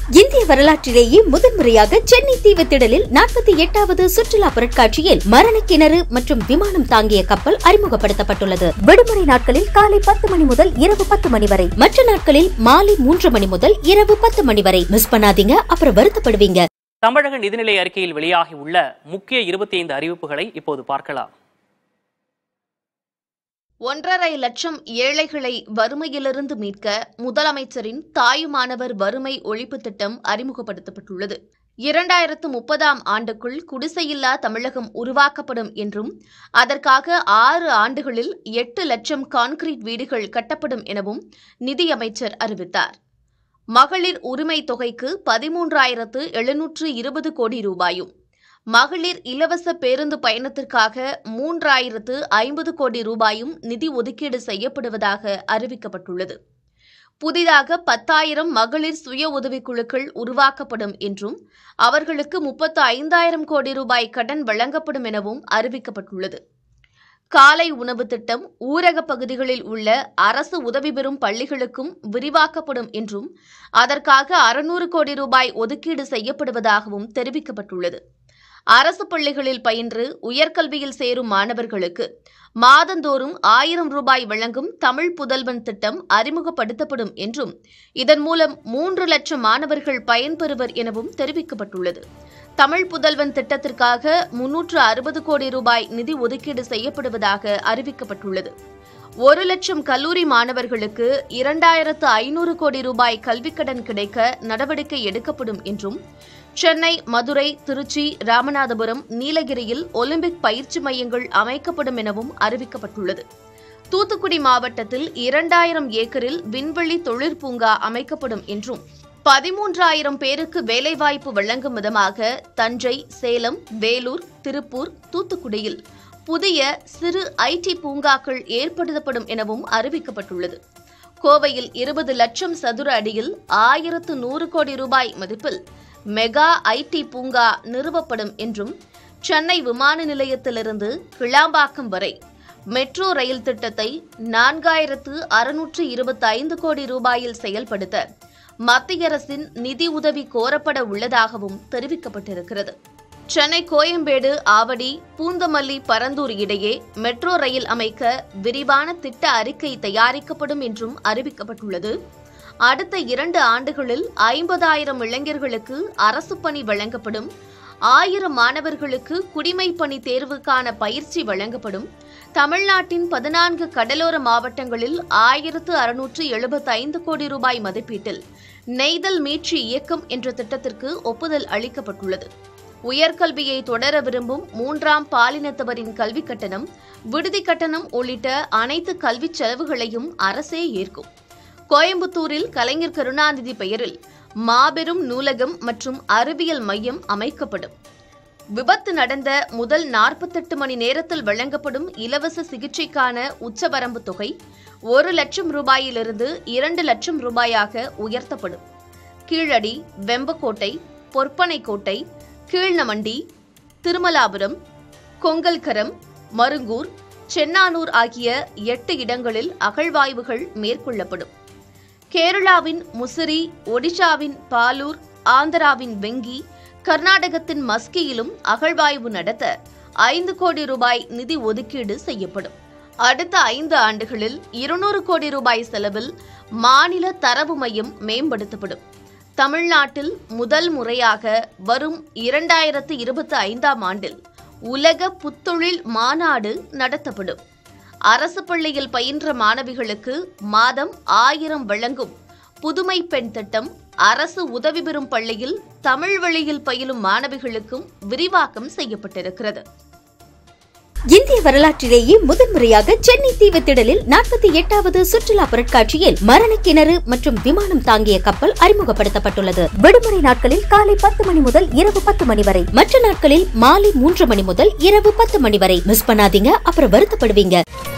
இந்திய வரலாற்றிலேயே முதன்முறையாக சென்னை தீவுத்திடலில் 48வது சுற்றுலா பொருட்காட்சியில் மரணக்கிணறு மற்றும் விமானம் தாங்கிய கப்பல் அறிமுகப்படுத்தப்பட்டுள்ளது. விடுமுறை நாட்களில் காலை 10 மணி முதல் இரவு 10 மணி வரை, மற்ற நாட்களில் மாலை 3 மணி முதல் இரவு 10 மணி வரை. மிஸ் பண்ணாதீங்க, அப்புறம் வருத்தப்படுவீங்க. தமிழக நிதிநிலை அறிக்கையில் வெளியாகி உள்ள முக்கிய 25 அறிவிப்புகளை இப்போது பார்க்கலாம். 1.5 லட்சம் ஏழைகளை வறுமையிலிருந்து மீட்க முதலமைச்சரின் தாயுமானவர் வறுமை ஒழிப்பு திட்டம் அறிமுகப்படுத்தப்பட்டுள்ளது. 2030ஆம் ஆண்டுக்குள் குடிசையில்லா தமிழகம் உருவாக்கப்படும் என்றும் அதற்காக 6 ஆண்டுகளில் 8 லட்சம் கான்கிரீட் வீடுகள் கட்டப்படும் எனவும் நிதியமைச்சர் அறிவித்தார். மகளிர் உரிமை தொகைக்கு 13,720 கோடி ரூபாயும், மகளிர் இலவச பேருந்து பயணத்திற்காக 3,050 கோடி ரூபாயும் நிதி ஒதுக்கீடு செய்யப்படுவதாக அறிவிக்கப்பட்டுள்ளது. புதிதாக 10,000 மகளிர் சுய உதவிக்குழுக்கள் உருவாக்கப்படும் என்றும் அவர்களுக்கு 35,000 கோடி ரூபாய் கடன் வழங்கப்படும் எனவும் அறிவிக்கப்பட்டுள்ளது. காலை உணவு திட்டம் ஊரக பகுதிகளில் உள்ள அரசு உதவி பெறும் பள்ளிகளுக்கும் விரிவாக்கப்படும் என்றும் அதற்காக 600 கோடி ரூபாய் ஒதுக்கீடு செய்யப்படுவதாகவும் தெரிவிக்கப்பட்டுள்ளது. அரசு பள்ளிகளில் பயின்று உயர்கல்வியில் சேரும் மாணவர்களுக்கு மாதந்தோறும் 1000 ரூபாய் வழங்கும் தமிழ் புதல்வன் திட்டம் அறிமுகப்படுத்தப்படும் என்றும் இதன் மூலம் 3 லட்சம் மாணவர்கள் பயன்பெறுவர் எனவும் தெரிவிக்கப்பட்டுள்ளது. தமிழ் புதல்வன் திட்டத்திற்காக 360 கோடி ரூபாய் நிதி ஒதுக்கீடு செய்யப்படுவதாக அறிவிக்கப்பட்டுள்ளது. 1 லட்சம் கல்லூரி மாணவர்களுக்கு 2,500 கோடி ரூபாய் கல்விக்கடன் கிடைக்க நடவடிக்கை எடுக்கப்படும் என்றும் சென்னை, மதுரை, திருச்சி, ராமநாதபுரம், நீலகிரியில் ஒலிம்பிக் பயிற்சி மையங்கள் அமைக்கப்படும் எனவும் அறிவிக்கப்பட்டுள்ளது. தூத்துக்குடி மாவட்டத்தில் 2,000 ஏக்கரில் விண்வெளி தொழிற்பூங்கா அமைக்கப்படும் என்றும் 13,000 பேருக்கு வேலைவாய்ப்பு வழங்கும் விதமாக தஞ்சை, சேலம், வேலூர், திருப்பூர், தூத்துக்குடியில் புதிய சிறு ஐடி பூங்காக்கள் ஏற்படுத்தப்படும் எனவும் அறிவிக்கப்பட்டுள்ளது. கோவையில் 20 லட்சம் சதுர அடியில் 1,100 கோடி ரூபாய் மதிப்பில் மெகா ஐடி பூங்கா நிறுவப்படும் என்றும் சென்னை விமான நிலையத்திலிருந்து கிளாம்பாக்கம் வரை மெட்ரோ ரயில் திட்டத்தை 4,625 கோடி ரூபாயில் செயல்படுத்த மத்திய அரசின் நிதி உதவி கோரப்பட உள்ளதாகவும் தெரிவிக்கப்பட்டிருக்கிறது. சென்னை கோயம்பேடு, ஆவடி, பூந்தமல்லி, பரந்தூர் இடையே மெட்ரோ ரயில் அமைக்க விரிவான திட்ட அறிக்கை தயாரிக்கப்படும் என்றும் அறிவிக்கப்பட்டுள்ளது. அடுத்த 2 ஆண்டுகளில் 50,000 இளைஞர்களுக்கு அரசு பணி வழங்கப்படும், 1000 மாணவர்களுக்கு குடிமை பணி தேர்வுக்கான பயிற்சி வழங்கப்படும். தமிழ்நாட்டின் 14 கடலோர மாவட்டங்களில் 1,675 கோடி ரூபாய் மதிப்பீட்டில் நெய்தல் மீட்சி இயக்கம் என்ற திட்டத்திற்கு ஒப்புதல் அளிக்கப்பட்டுள்ளது. உயர்கல்வியை தொடர விரும்பும் 3ஆம் பாலினத்தவரின் கல்விக் கட்டணம், விடுதி கட்டணம் உள்ளிட்ட அனைத்து கல்விச் செலவுகளையும் அரசே ஏற்கும். கோயம்புத்தூரில் கலைஞர் கருணாநிதி பெயரில் மாபெரும் நூலகம் மற்றும் அறிவியல் மையம் அமைக்கப்படும். விபத்து நடந்த முதல் 48 மணி நேரத்தில் வழங்கப்படும் இலவச சிகிச்சைக்கான உச்சவரம்பு தொகை 1 லட்சம் ரூபாயிலிருந்து 2 லட்சம் ரூபாயாக உயர்த்தப்படும். கீழடி, வெம்பக்கோட்டை, பொற்பனைக்கோட்டை, கீழ்நமண்டி, திருமலாபுரம், கொங்கல்கரம், மருங்கூர், சென்னானூர் ஆகிய 8 இடங்களில் அகழ்வாய்வுகள் மேற்கொள்ளப்படும். கேரளாவின் முசிறி, ஒடிஷாவின் பாலூர், ஆந்திராவின் வெங்கி, கர்நாடகத்தின் மஸ்கியிலும் அகழ்வாய்வு நடத்த 5 கோடி ரூபாய் நிதி ஒதுக்கீடு செய்யப்படும். அடுத்த 5 ஆண்டுகளில் 200 கோடி ரூபாய் செலவில் மாநில தரவு மையம் மேம்படுத்தப்படும். தமிழ்நாட்டில் முதல் முறையாக வரும் 2025ஆம் ஆண்டில் உலக புத்தொழில் மாநாடு நடத்தப்படும். அரசு பள்ளியில் பயின்ற மாணவிகளுக்கு மாதம் 1000 வழங்கும் புதுமை பெண் திட்டம் அரசு உதவி பெறும் பள்ளியில் தமிழ் வழியில் பயிலும் மாணவிகளுக்கும் விரிவாக்கம் செய்யப்பட்டிருக்கிறது. இந்திய வரலாற்றிலேயே முதன்முறையாக சென்னை தீவுத்திடலில் 48வது சுற்றுலா பொருட்காட்சியில் மரணக்கிணறு மற்றும் விமானம் தாங்கிய கப்பல் அறிமுகப்படுத்தப்பட்டுள்ளது. விடுமுறை நாட்களில் காலை 10 மணி முதல் இரவு 10 மணி வரை, மற்ற நாட்களில் மாலை 3 மணி முதல் இரவு 10 மணி வரை. மிஸ் பண்ணாதீங்க, அப்புறம் வருத்தப்படுவீங்க.